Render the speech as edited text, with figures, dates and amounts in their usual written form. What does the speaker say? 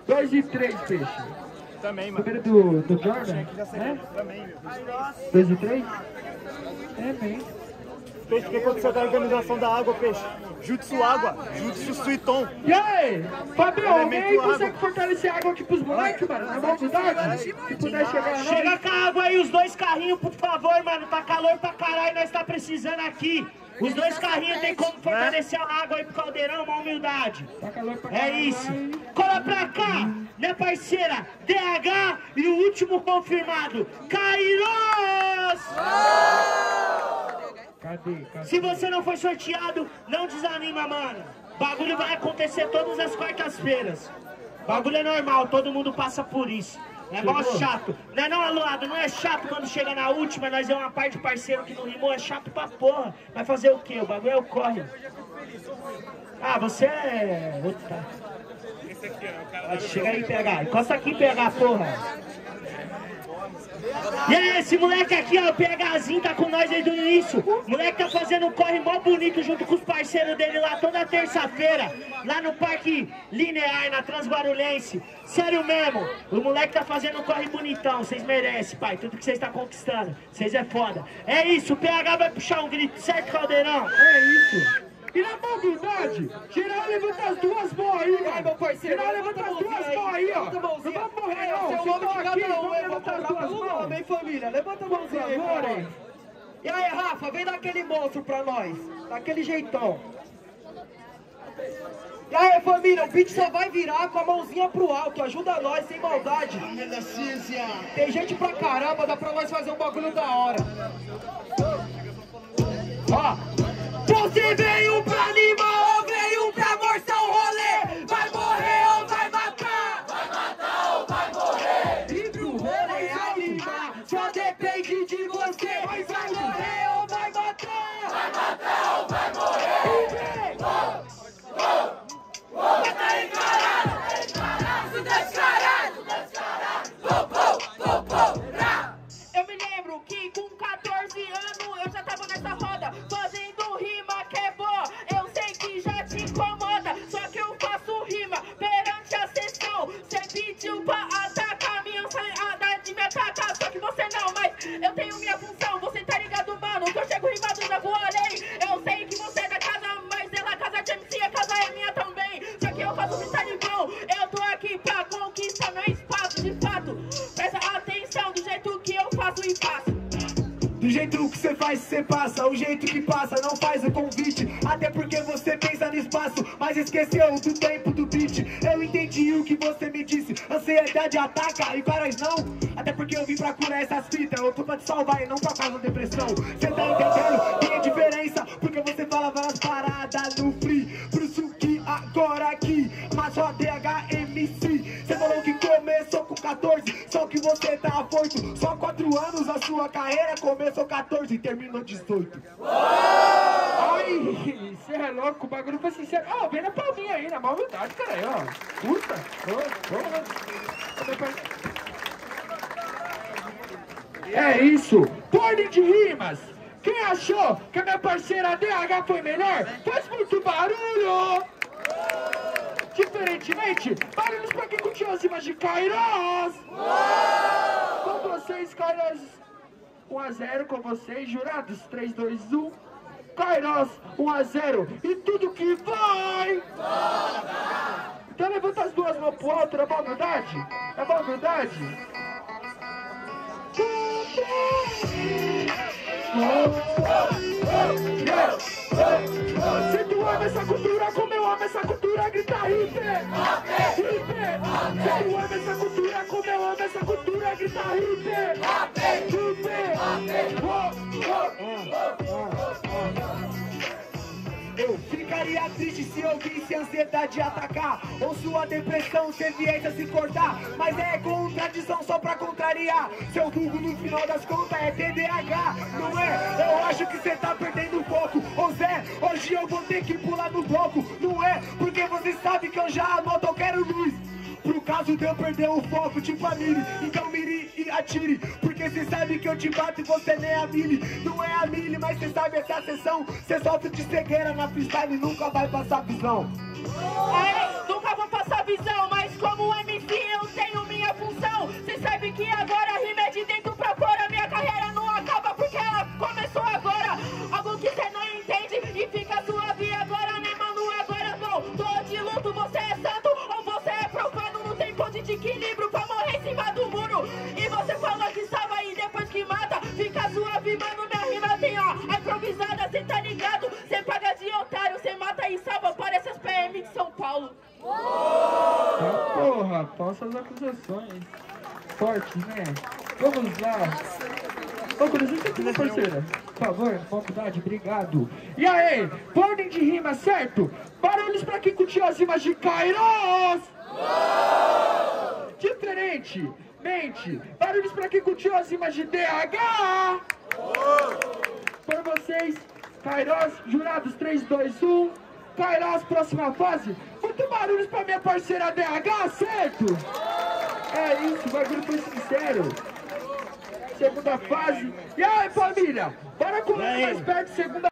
2 e 3, peixe. Também, mano. Número do Jordan? É? Também, meu. 2 e 3? É bem. Peixe, o que aconteceu da organização da água, Peixe? Jutsu água, Jutsu Suiton. E aí, Fabio, alguém aí Elemento consegue água. fortalecer a água aqui pros moleques, mano? Na maldade? Se puder chegar a Chega nós. com a água aí, os 2 carrinhos, por favor, mano. Tá calor pra caralho, nós tá precisando aqui. Os 2 carrinhos tem como fortalecer a água aí pro caldeirão, uma humildade. Tá calor pra É caralho isso. aí. Cola pra cá, minha parceira, DH e o último confirmado, Kairos! Cadê? Se você não foi sorteado, não desanima, mano. Bagulho vai acontecer todas as quartas-feiras. Bagulho é normal, todo mundo passa por isso. Negócio chato. Não é não, Aluado, não é chato quando chega na última, nós é uma parte de parceiro que não rimou, é chato pra porra. Vai fazer o quê? O bagulho é o corre. Ah, você é... Puta. Pode chegar aí, PH. Encosta aqui, PH, porra. E aí, esse moleque aqui, ó, o PHzinho tá com nós desde o início. O moleque tá fazendo um corre mó bonito junto com os parceiros dele lá toda terça-feira, lá no Parque Linear, na Transguarulhense. Sério mesmo, o moleque tá fazendo um corre bonitão. Vocês merecem, pai, tudo que vocês estão conquistando. Vocês é foda. É isso, o PH vai puxar um grito, certo, Caldeirão? É isso. E na maldade, geral levanta as duas mãos aí, mano. meu parceiro, Geral levanta as duas mãos aí, ó. levanta a mãozinha. Não vai morrer, não. Seu Vocês nome estão de aqui, cada um, vamos eu vou levantar as cobrar duas pelo mãos. nome, hein, família? Levanta a mãozinha aí, Por favor, pra hein. nós. E aí, Rafa, vem dar aquele monstro pra nós. Daquele jeitão. E aí, família, o beat só vai virar com a mãozinha pro alto. Ajuda nós, sem maldade. Tem gente pra caramba, dá pra nós fazer um bagulho da hora. Ó. Você veio pra animar ou veio pra morcer o rolê? Vai morrer ou vai matar? Vai matar ou vai morrer? E pro rolê animar, só depende de você. Vai morrer ou vai matar? Vai matar ou vai morrer? E vem! Tá encarado! Isso descarado! Eu me lembro que com 14 anos eu já tava nessa roda, fazendo rima que é boa. Eu sei que já te incomoda, só que eu faço rima perante a sessão. Cê pediu pra atacar minha ensaiada de me atacar, só que você não, mas eu tenho minha função. Você tá ligado, mano, que eu chego rimado já vou além. Eu sei que você é da casa, mas ela casa de MC, a casa é minha também. Só que eu faço freestyle bom, eu tô aqui pra conquistar meu espaço de fato. Presta atenção do jeito que eu faço e faço. Do jeito que você faz, você passa. O jeito que passa, não faz o convite. Até porque você pensa no espaço, mas esqueceu do tempo do beat. Eu entendi o que você me disse. Ansiedade ataca e várias não. Até porque eu vim pra curar essas fitas. Eu tô pra te salvar e não pra causar depressão. Cê tá entendendo? Tem a diferença. Porque você fala várias paradas no free. Por isso que agora aqui, mas só DHMC. Cê falou que começou com 14, só que você tá afoito. Só 4 anos a sua carreira começou 14 e terminou 18. Ai, você é louco, o bagulho foi sincero. Ó, vem na palminha aí, na má vontade, cara aí, ó. Puta. É isso, ordem de rimas. Quem achou que a minha parceira DH foi melhor, faz muito barulho. Diferentemente, barulhos pra quem curtiu as rimas de Kairos. Com vocês, Kairos. 1 a 0 com vocês, jurados. 3, 2, 1. Kairos, 1 a 0. E tudo que vai. Então levanta as duas mãos pro alto, é maldade? É maldade? Se tu ama essa cultura como eu amo essa cultura, grita hipe! Hipe! Se tu ama essa cultura como eu amo essa cultura, grita hipe! Hipe! Eu ficaria triste se eu visse a ansiedade atacar, ou sua depressão se viesse a se cortar. Mas é contradição só pra contrariar. Seu vulgo no final das contas é TDAH, não é? Eu acho que cê tá perdendo o foco. Ô Zé, hoje eu vou ter que pular no bloco. Não é? Porque você sabe que eu já anoto, eu quero luz. Pro caso de eu perder o foco, tipo a mire. Então mire e atire, porque cê sabe que eu te bato e você nem é a mili. Não é a mili, mas cê sabe essa sessão. Cê sofre de cegueira na freestyle e nunca vai passar visão. É, nunca vou passar visão, mas como MC suave, mano, minha rima tem, ó, a improvisada, cê tá ligado? Cê paga de otário, cê mata e salva, parece as PM de São Paulo. Ah, porra, falsas acusações. Forte, né? Vamos lá. Ô, com licença aqui, minha parceira. Por favor, faculdade, obrigado. E aí, ordem de rima, certo? Barulhos pra quem curtiu as rimas de Kairos! Diferente, mente. Barulhos pra quem curtiu as rimas de DH! Por vocês, Kairos, jurados 3, 2, 1. Kairos, próxima fase. Muito barulhos pra minha parceira DH, certo? É isso, o bagulho foi sincero. Segunda fase. E aí, família? Bora colar mais perto, segunda